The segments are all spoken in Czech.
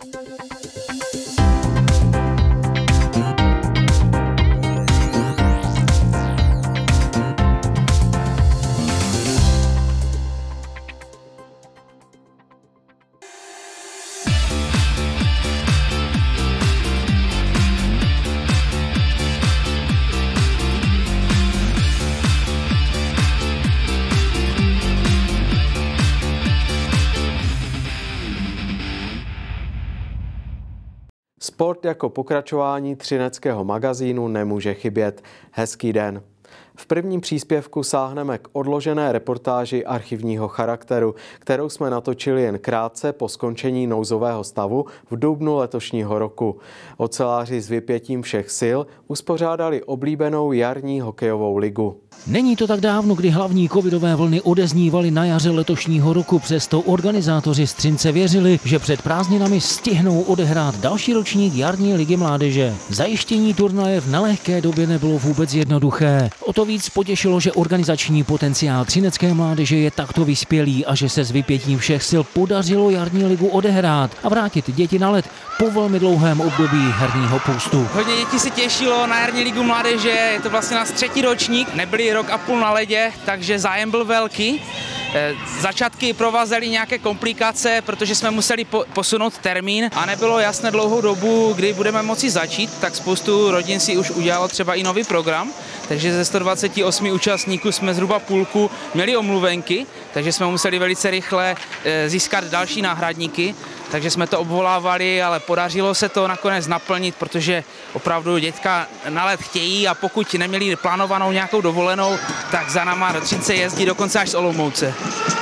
Sport jako pokračování třineckého magazínu nemůže chybět. Hezký den. V prvním příspěvku sáhneme k odložené reportáži archivního charakteru, kterou jsme natočili jen krátce po skončení nouzového stavu v dubnu letošního roku. Oceláři s vypětím všech sil uspořádali oblíbenou jarní hokejovou ligu. Není to tak dávno, kdy hlavní covidové vlny odeznívaly na jaře letošního roku, přesto organizátoři z Třince věřili, že před prázdninami stihnou odehrát další ročník jarní ligy mládeže. Zajištění turnaje v nelehké době nebylo vůbec jednoduché. O to víc potěšilo, že organizační potenciál třinecké mládeže je takto vyspělý a že se s vypětím všech sil podařilo jarní ligu odehrát a vrátit děti na led po velmi dlouhém období herního půstu. Hodně dětí se těšilo na jarní ligu mládeže, je to vlastně náš třetí ročník, nebyli rok a půl na ledě, takže zájem byl velký. Začátky provázely nějaké komplikace, protože jsme museli posunout termín a nebylo jasné dlouhou dobu, kdy budeme moci začít, tak spoustu rodin si už udělalo třeba i nový program, takže ze 128 účastníků jsme zhruba půlku měli omluvenky, takže jsme museli velice rychle získat další náhradníky, takže jsme to obvolávali, ale podařilo se to nakonec naplnit, protože opravdu dětka na led chtějí a pokud neměli plánovanou nějakou dovolenou, tak za náma do Třince jezdí dokonce až z Olomouce.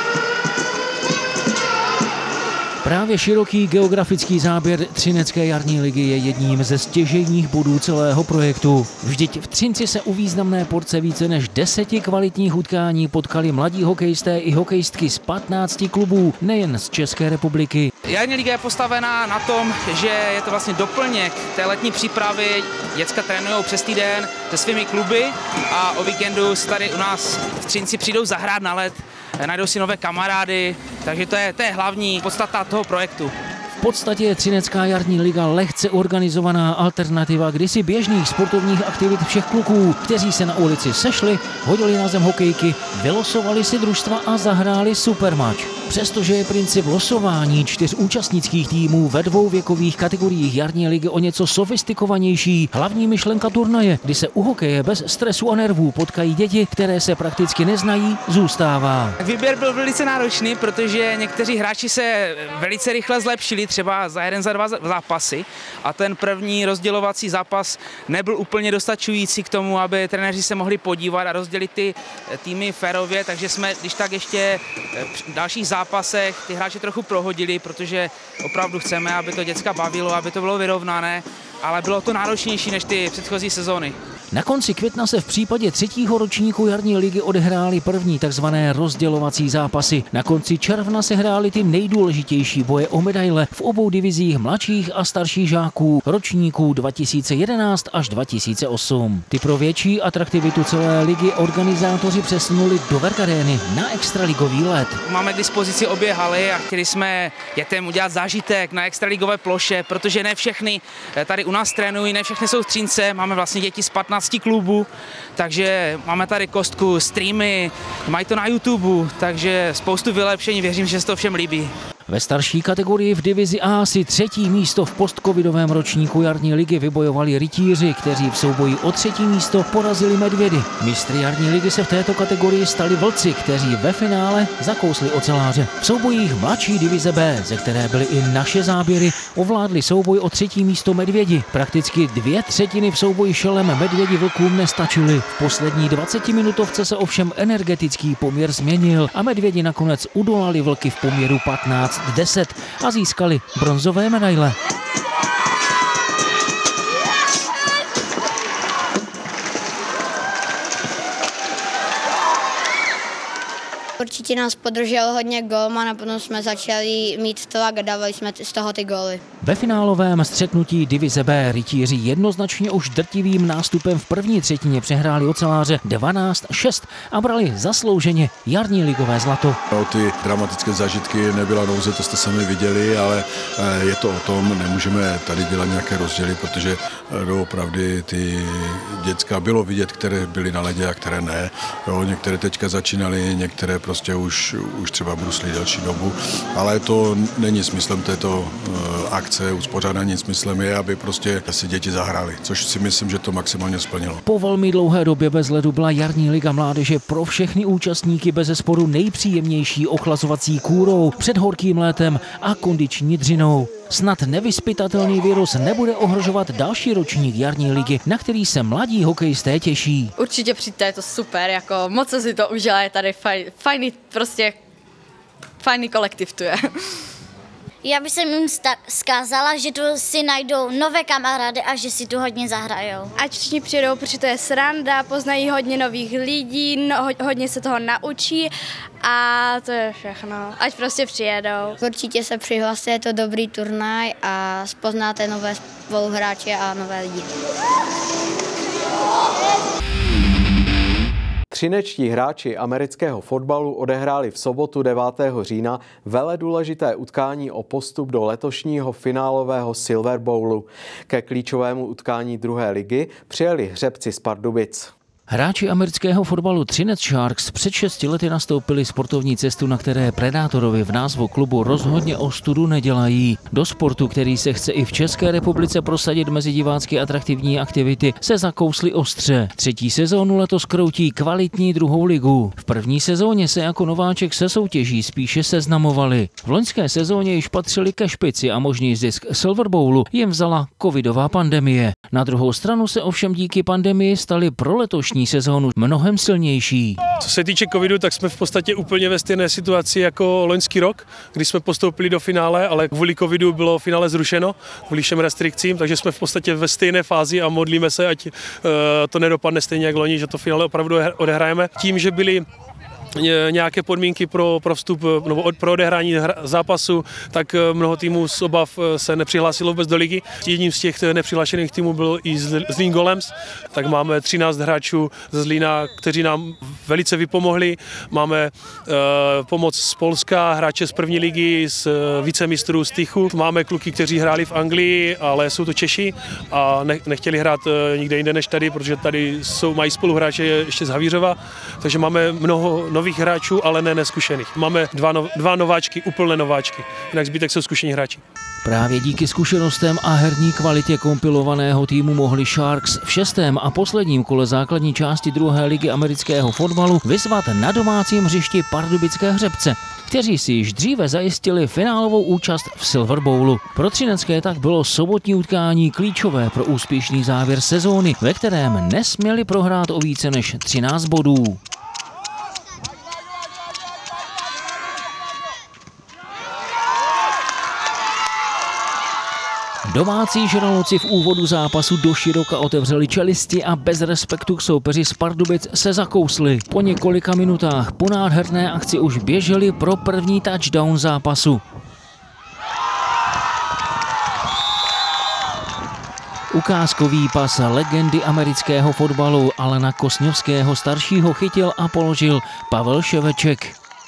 Právě široký geografický záběr třinecké jarní ligy je jedním ze stěžejních bodů celého projektu. Vždyť v Třinci se u významné porce více než 10 kvalitních utkání potkali mladí hokejisté i hokejistky z 15 klubů, nejen z České republiky. Jarní liga je postavená na tom, že je to vlastně doplněk té letní přípravy. Děcka trénují přes týden se svými kluby a o víkendu si tady u nás v Třinci přijdou zahrát na led, najdou si nové kamarády, takže to je hlavní podstata toho projektu. V podstatě je třinecká jarní liga lehce organizovaná alternativa kdysi běžných sportovních aktivit všech kluků, kteří se na ulici sešli, hodili na zem hokejky, vylosovali si družstva a zahráli supermatch. Přestože je princip losování 4 účastnických týmů ve 2 věkových kategoriích jarní ligy o něco sofistikovanější, hlavní myšlenka turnaje, kdy se u hokeje bez stresu a nervů potkají děti, které se prakticky neznají, zůstává. Výběr byl velice náročný, protože někteří hráči se velice rychle zlepšili, třeba za 1, za 2 zápasy a ten první rozdělovací zápas nebyl úplně dostačující k tomu, aby trenéři se mohli podívat a rozdělit ty týmy férově, takže jsme když tak ještě v dalších zápasech ty hráče trochu prohodili, protože opravdu chceme, aby to děcka bavilo, aby to bylo vyrovnané, ale bylo to náročnější než ty předchozí sezóny. Na konci května se v případě 3. ročníku jarní ligy odehrály první takzvané rozdělovací zápasy. Na konci června se hrály ty nejdůležitější boje o medaile v obou divizích mladších a starších žáků ročníků 2011 až 2008. Ty pro větší atraktivitu celé ligy organizátoři přesunuli do Verkarény na extraligový led. Máme k dispozici obě haly a chtěli jsme dětem udělat zážitek na extraligové ploše, protože ne všechny tady u nás trénují, ne všechny jsou z Třince, máme vlastně děti z 15 klubů, takže máme tady kostku, streamy, mají to na YouTube, takže spoustu vylepšení, věřím, že se to všem líbí. Ve starší kategorii v divizi A si 3. místo v postcovidovém ročníku jarní ligy vybojovali rytíři, kteří v souboji o 3. místo porazili medvědy. Mistry jarní ligy se v této kategorii stali vlci, kteří ve finále zakousli oceláře. V soubojích mladší divize B, ze které byly i naše záběry, ovládli souboj o 3. místo medvědi. Prakticky 2/3 v souboji šelem medvědi vlkům nestačily. V poslední 20-minutovce se ovšem energetický poměr změnil a medvědi nakonec udolali vlky v poměru 15-10 a získali bronzové medaile. Určitě nás podržel hodně golman a potom jsme začali mít tlak a dávali jsme z toho ty góly. Ve finálovém střetnutí divize B rytíři jednoznačně už drtivým nástupem v první třetině přehráli oceláře 12-6 a brali zaslouženě jarní ligové zlato. No, ty dramatické zážitky nebyla nouze, to jste sami viděli, ale je to o tom, nemůžeme tady dělat nějaké rozdíly, protože doopravdy ty děcka bylo vidět, které byly na ledě a které ne. Jo, některé teďka začínaly, některé prostě už třeba brusly delší dobu, ale to není smyslem této akce, uspořádání smyslem je, aby prostě si děti zahrály, což si myslím, že to maximálně splnilo. Po velmi dlouhé době bez ledu byla jarní liga mládeže pro všechny účastníky bezesporu nejpříjemnější ochlazovací kůrou před horkým létem a kondiční dřinou. Snad nevyzpytatelný virus nebude ohrožovat další ročník jarní ligy, na který se mladí hokejisté těší. Určitě přijďte, je to super, jako moc se si to užila, je tady fajný kolektiv tu je. Já bych jim zkázala, že tu si najdou nové kamarády a že si tu hodně zahrajou. Ať všichni přijedou, protože to je sranda, poznají hodně nových lidí, hodně se toho naučí a to je všechno. Ať prostě přijedou. Určitě se přihlaste, je to dobrý turnaj a poznáte nové spoluhráče a nové lidi. Třinečtí hráči amerického fotbalu odehráli v sobotu 9. října veledůležité utkání o postup do letošního finálového Silver Bowlu. Ke klíčovému utkání druhé ligy přijeli hřebci z Pardubic. Hráči amerického fotbalu Třinec Sharks před 6 lety nastoupili sportovní cestu, na které predátorovi v názvu klubu rozhodně ostudu nedělají. Do sportu, který se chce i v České republice prosadit mezi divácky atraktivní aktivity, se zakousli ostře. Třetí sezónu letos kroutí kvalitní druhou ligu. V první sezóně se jako nováček se soutěží spíše seznamovali. V loňské sezóně již patřili ke špici a možný zisk Silver Bowlu jim vzala covidová pandemie. Na druhou stranu se ovšem díky pandemii stali pro letošní sezónu mnohem silnější. Co se týče covidu, tak jsme v podstatě úplně ve stejné situaci jako loňský rok, kdy jsme postoupili do finále, ale kvůli covidu bylo finále zrušeno, kvůli všem restrikcím, takže jsme v podstatě ve stejné fázi a modlíme se, ať to nedopadne stejně jak loni, že to finále opravdu odehrajeme. Tím, že byly nějaké podmínky pro vstup nebo pro odehrání zápasu, tak mnoho týmů z obav se nepřihlásilo vůbec do ligy. Jedním z těch nepřihlášených týmů byl i Zlín Golems, tak máme 13 hráčů ze Zlína, kteří nám velice vypomohli. Máme pomoc z Polska, hráče z první ligy, z vicemistrů z Tychu. Máme kluky, kteří hráli v Anglii, ale jsou to Češi a nechtěli hrát nikde jinde než tady, protože tady mají spoluhráče ještě z Havířova, takže máme mnoho nových hráčů, ale ne neskušených. Máme dva nováčky, úplné nováčky, jinak zbytek jsou zkušení hráči. Právě díky zkušenostem a herní kvalitě kompilovaného týmu mohli Sharks v 6. a posledním kole základní části druhé ligy amerického fotbalu vyzvat na domácím hřišti pardubické hřebce, kteří si již dříve zajistili finálovou účast v Silver Bowlu. Pro třinecké tak bylo sobotní utkání klíčové pro úspěšný závěr sezóny, ve kterém nesměli prohrát o více než 13 bodů. Domácí žraloci v úvodu zápasu doširoka otevřeli čelisti a bez respektu k soupeři z Pardubic se zakousli. Po několika minutách po nádherné akci už běželi pro první touchdown zápasu. Ukázkový pas legendy amerického fotbalu Alena Kosňovského staršího chytil a položil Pavel Ševeček.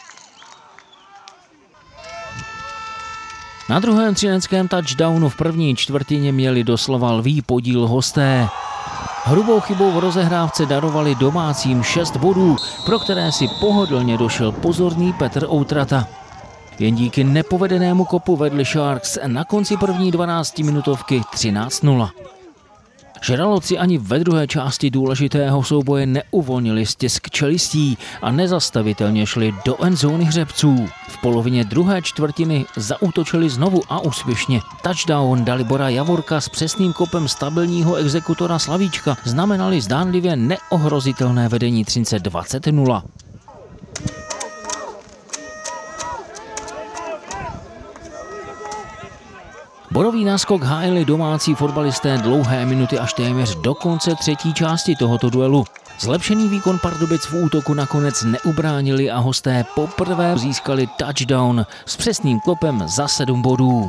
Na druhém třineckém touchdownu v první čtvrtině měli doslova lví podíl hosté. Hrubou chybou v rozehrávce darovali domácím 6 bodů, pro které si pohodlně došel pozorný Petr Outrata. Jen díky nepovedenému kopu vedli Sharks na konci první 12-minutovky 13-0. Žraloci ani ve druhé části důležitého souboje neuvolnili stisk čelistí a nezastavitelně šli do endzóny hřebců. V polovině druhé čtvrtiny zaútočili znovu a úspěšně. Touchdown Dalibora Javorka s přesným kopem stabilního exekutora Slavíčka znamenali zdánlivě neohrozitelné vedení Třince 20-0. Bodový náskok hájili domácí fotbalisté dlouhé minuty až téměř do konce třetí části tohoto duelu. Zlepšený výkon Pardubic v útoku nakonec neubránili a hosté poprvé získali touchdown s přesným klopem za 7 bodů.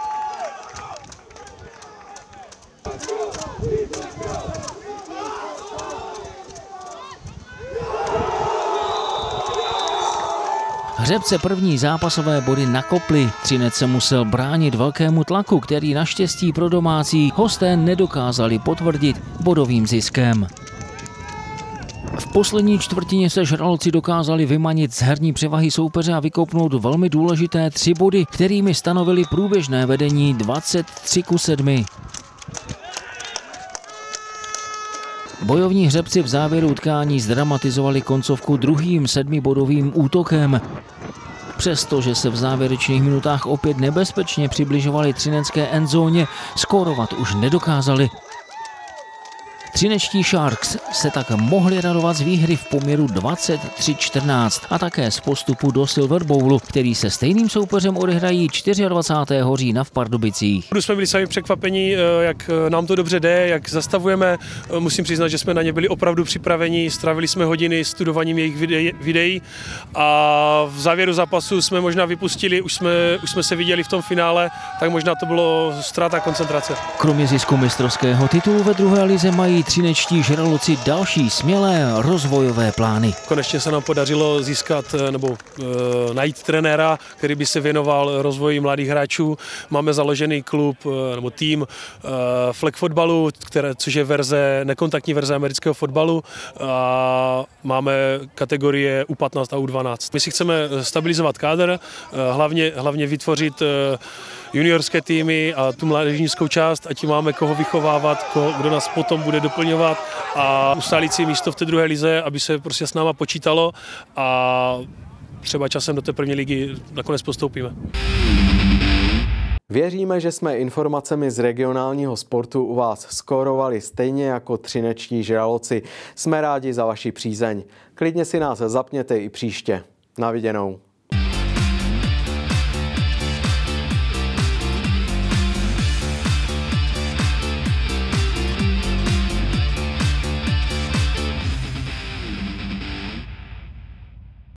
Hřebce první zápasové body nakoply. Třinec se musel bránit velkému tlaku, který naštěstí pro domácí hosté nedokázali potvrdit bodovým ziskem. V poslední čtvrtině se žraloci dokázali vymanit z herní převahy soupeře a vykopnout velmi důležité 3 body, kterými stanovili průběžné vedení 23:7. Bojovní hřebci v závěru utkání zdramatizovali koncovku druhým 7bodovým útokem. Přestože se v závěrečných minutách opět nebezpečně přibližovali třinecké endzóně, skórovat už nedokázali. Třinečtí Sharks se tak mohli radovat z výhry v poměru 23:14 a také z postupu do Silver Bowlu, který se stejným soupeřem odehrají 24. října v Pardubicích. Jsme byli sami překvapení, jak nám to dobře jde, jak zastavujeme. Musím přiznat, že jsme na ně byli opravdu připraveni, strávili jsme hodiny studováním jejich videí a v závěru zápasu jsme možná vypustili, už jsme se viděli v tom finále, tak možná to bylo ztráta koncentrace. Kromě zisku mistrovského titulu ve druhé lize mají třinečtí žraloci další smělé rozvojové plány. Konečně se nám podařilo získat nebo najít trenéra, který by se věnoval rozvoji mladých hráčů. Máme založený klub nebo tým flag fotbalu, což je nekontaktní verze amerického fotbalu. A máme kategorie U15 a U12. My si chceme stabilizovat kádr, hlavně vytvořit juniorské týmy a tu mládežnickou část, a tím máme koho vychovávat, kdo nás potom bude doplňovat a ustálit si místo v té druhé lize, aby se prostě s náma počítalo a třeba časem do té první ligy nakonec postoupíme. Věříme, že jsme informacemi z regionálního sportu u vás skórovali stejně jako třinečtí žraloci. Jsme rádi za vaši přízeň. Klidně si nás zapněte i příště. Na viděnou.